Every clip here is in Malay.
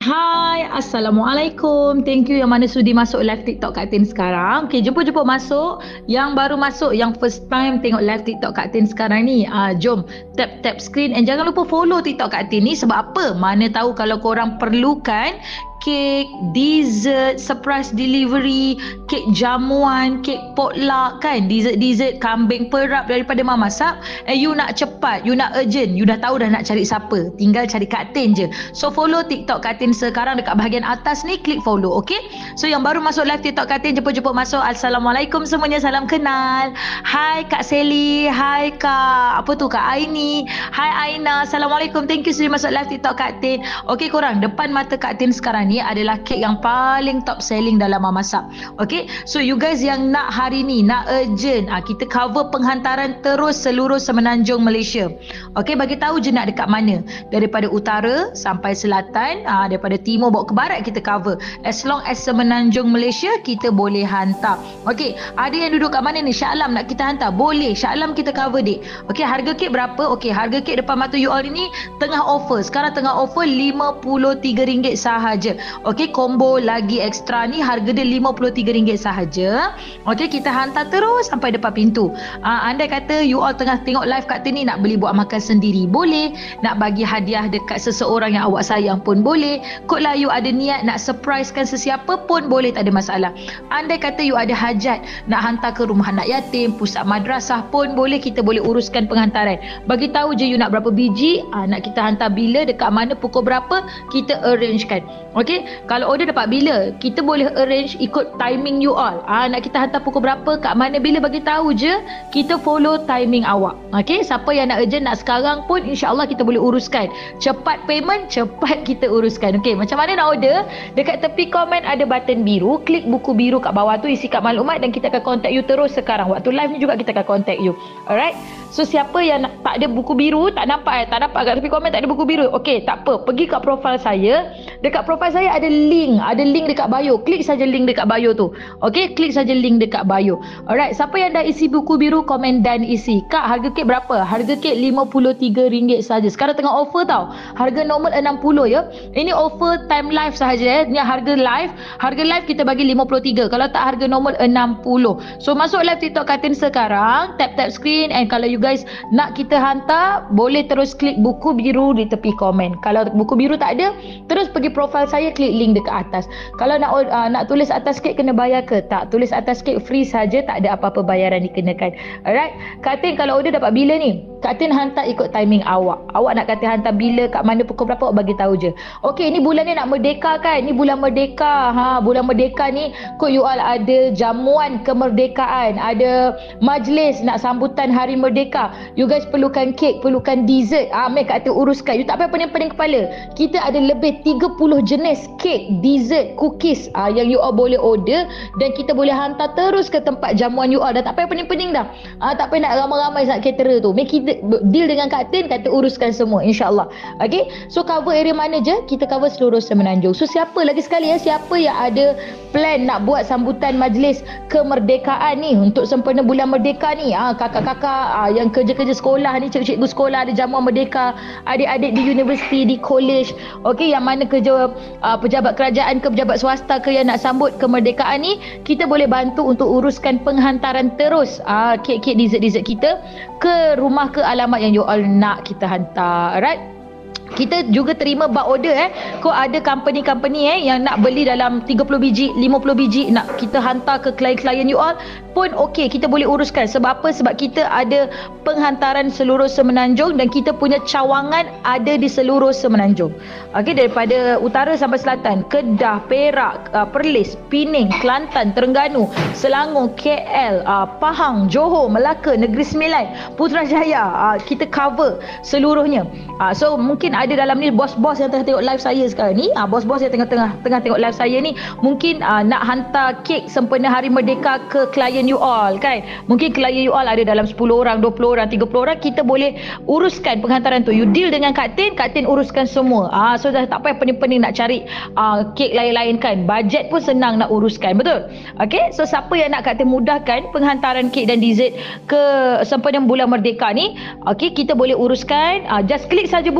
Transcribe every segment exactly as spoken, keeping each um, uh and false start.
Hai, Assalamualaikum. Thank you yang mana sudi masuk live TikTok Kak Tin sekarang. Okay, jemput-jemput masuk. Yang baru masuk, yang first time tengok live TikTok Kak Tin sekarang ni. Uh, jom, tap-tap screen and jangan lupa follow TikTok Kak Tin ni. Sebab apa? Mana tahu kalau korang perlukan kek, dessert, surprise delivery, kek jamuan, kek potluck kan, dessert-dessert kambing perap daripada Mak masak, and you nak cepat, you nak urgent, you dah tahu dah nak cari siapa, tinggal cari Kak Tin je. So follow TikTok Kak Tin sekarang dekat bahagian atas ni, klik follow, okay? So yang baru masuk live TikTok Kak Tin, jemput-jemput masuk. Assalamualaikum semuanya, salam kenal. Hai Kak Sally, hai Kak, apa tu Kak Aini, hai Aina, Assalamualaikum, thank you sudah masuk live TikTok Kak Tin. Okay korang, depan mata Kak Tin sekarang ni adalah kek yang paling top selling dalam Mak masak. Okay, so you guys yang nak hari ni, nak urgent, ah, kita cover penghantaran terus seluruh semenanjung Malaysia. Okay, bagi tahu je nak dekat mana, daripada utara sampai selatan, ah, daripada timur bawa ke barat kita cover. As long as semenanjung Malaysia kita boleh hantar. Okay, ada yang duduk kat mana ni? Shah Alam nak kita hantar? Boleh, Shah Alam kita cover dik. Okay, harga kek berapa? Okay, harga kek depan mata you all ni tengah offer. Sekarang tengah offer lima puluh tiga ringgit sahaja. Okey, combo lagi ekstra ni harga dia lima puluh tiga ringgit sahaja. Okey, kita hantar terus sampai depan pintu. Uh, andai kata you all tengah tengok live kat sini nak beli buat makan sendiri boleh, nak bagi hadiah dekat seseorang yang awak sayang pun boleh. Kotlah you ada niat nak surprisekan sesiapa pun boleh, tak ada masalah. Andai kata you ada hajat nak hantar ke rumah anak yatim, pusat madrasah pun boleh, kita boleh uruskan penghantaran. Bagi tahu je you nak berapa biji, uh, nak kita hantar bila, dekat mana, pukul berapa, kita arrangekan. Okey, kalau order dapat bila, kita boleh arrange ikut timing you all. Ah, nak kita hantar pukul berapa, kat mana, bila, bagi tahu je, kita follow timing awak. Okey, siapa yang nak urgent, nak sekarang pun insya-Allah kita boleh uruskan. Cepat payment, cepat kita uruskan. Okey, macam mana nak order? Dekat tepi komen ada button biru, klik buku biru kat bawah tu, isi kat maklumat dan kita akan contact you terus sekarang. Waktu live ni juga kita akan contact you. Alright? So siapa yang nak, tak ada buku biru, tak nampak eh, tak nampak kat tepi komen tak ada buku biru. Okey, tak apa, pergi kat profile saya. Dekat profile saya ada link, ada link dekat bio. Klik saja link dekat bio tu. Okey, klik saja link dekat bio. Alright, siapa yang dah isi buku biru, komen dan isi. Kak, harga kek berapa? Harga kek lima puluh tiga ringgit saja. Sekarang tengah offer tau. Harga normal enam puluh ya. Ini offer time live sahaja eh. Ni harga live. Harga live kita bagi lima puluh tiga. Kalau tak harga normal enam puluh. So masuk live TikTok Kak Tin sekarang, tap tap screen, and kalau you guys nak kita hantar, boleh terus klik buku biru di tepi komen. Kalau buku biru tak ada, terus pergi profile saya, klik link dekat atas. Kalau nak uh, nak tulis atas kek kena bayar ke? Tak, tulis atas kek free saja, tak ada apa-apa bayaran dikenakan. Alright, Kak Tin kalau order dapat bila ni? Kak Tin hantar ikut timing awak. Awak nak kata hantar bila, kat mana, pukul berapa, awak bagi tahu je. Okey, ni bulan ni nak merdeka kan? Ni bulan merdeka. Ha, bulan merdeka ni kod you all ada jamuan kemerdekaan, ada majlis nak sambutan hari merdeka. You guys perlukan kek, perlukan dessert. Ah, mai Kak Tin uruskan. You tak payah pening-pening kepala. Kita ada lebih tiga puluh jenis kek, dessert, cookies ah, yang you all boleh order dan kita boleh hantar terus ke tempat jamuan you all. Dah tak payah pening-pening dah. Ah, tak payah nak ramai-ramai nak caterer tu. Mai kita deal dengan Kak Tin, Kak Tin uruskan semua insya-Allah. Okey. So cover area mana je? Kita cover seluruh Semenanjung. So siapa lagi sekali ya, siapa yang ada plan nak buat sambutan majlis kemerdekaan ni untuk sempena bulan merdeka ni, ah, kakak-kakak ah, yang kerja-kerja sekolah ni, cikgu-cikgu sekolah ada jamuan merdeka, adik-adik di universiti, di college, okey, yang mana kerja uh, pejabat kerajaan ke pejabat swasta ke yang nak sambut kemerdekaan ni, kita boleh bantu untuk uruskan penghantaran terus uh, kek-kek dessert-dessert kita ke rumah, ke alamat yang you all nak kita hantar. Alright, kita juga terima bulk order eh. Kau ada company-company eh yang nak beli dalam tiga puluh biji, lima puluh biji nak kita hantar ke klien-klien you all pun okey, kita boleh uruskan. Sebab apa? Sebab kita ada penghantaran seluruh Semenanjung dan kita punya cawangan ada di seluruh Semenanjung. Okey, daripada utara sampai selatan, Kedah, Perak, uh, Perlis, Pening, Kelantan, Terengganu, Selangor, K L, uh, Pahang, Johor, Melaka, Negeri Sembilan, Putrajaya, uh, kita cover seluruhnya. Uh, so mungkin ada dalam ni bos-bos yang tengah tengok live saya sekarang ni, uh, bos-bos yang tengah-tengah tengah tengok live saya ni mungkin uh, nak hantar kek sempena Hari Merdeka ke klien you all kan. Mungkin klien you all ada dalam sepuluh orang, dua puluh orang, tiga puluh orang, kita boleh uruskan penghantaran tu. You deal dengan Kak Tin, Kak Tin uruskan semua. Ah, so dah tak payah pening-pening nak cari uh, kek lain-lain kan. Bajet pun senang nak uruskan, betul? Okey, so siapa yang nak Kak Tin mudahkan penghantaran kek dan dessert ke sempena bulan merdeka ni, okey, kita boleh uruskan. Uh, just klik saja buku biru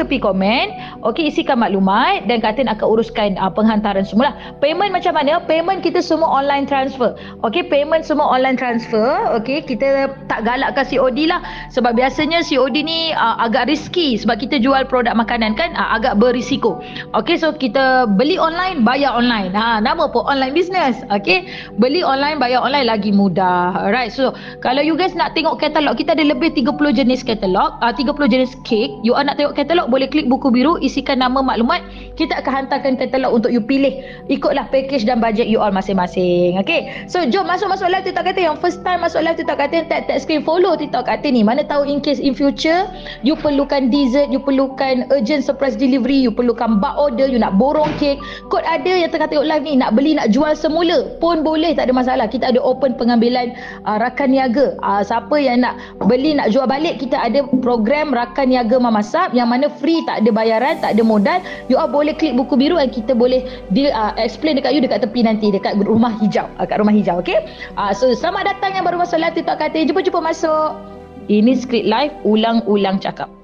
tepi komen. Okey, isikan maklumat dan Kak Tin akan uruskan uh, penghantaran semula. Payment macam mana? Payment kita semua online transfer. Okey, payment semua online transfer. Okey, kita tak galakkan C O D lah. Sebab biasanya C O D ni uh, agak risky sebab kita jual produk makanan kan, uh, agak berisiko. Okey, so kita beli online, bayar online. Ha, nama pun online business. Okey, beli online, bayar online lagi mudah. Alright, so kalau you guys nak tengok katalog, kita ada lebih tiga puluh jenis katalog, uh, tiga puluh jenis kek. You all nak tengok katalog, boleh klik buku biru, isikan nama, maklumat. Kita akan hantarkan katalog untuk you pilih. Ikutlah package dan bajet you all masing-masing. Okay, so jom masuk-masuk live TikTok Kak Tin. Yang first time masuk live TikTok Kak Tin, tap tap screen follow TikTok Kak Tin ni. Mana tahu in case in future you perlukan dessert, you perlukan urgent surprise delivery, you perlukan bulk order, you nak borong kek, kod ada yang tengah tengok live ni, nak beli, nak jual semula pun boleh, tak ada masalah. Kita ada open pengambilan uh, rakan niaga. Uh, siapa yang nak beli, nak jual balik, kita ada program rakan niaga memasak yang mana free, tak ada bayaran, tak ada modal. You all boleh klik buku biru dan kita boleh di, uh, explain dekat you dekat tepi nanti, dekat rumah hijau, uh, kat rumah hijau. Okay, uh, so selamat datang yang baru masuk live TikTok Kak Tin. Jumpa-jumpa masuk. Ini skrip live, ulang-ulang cakap.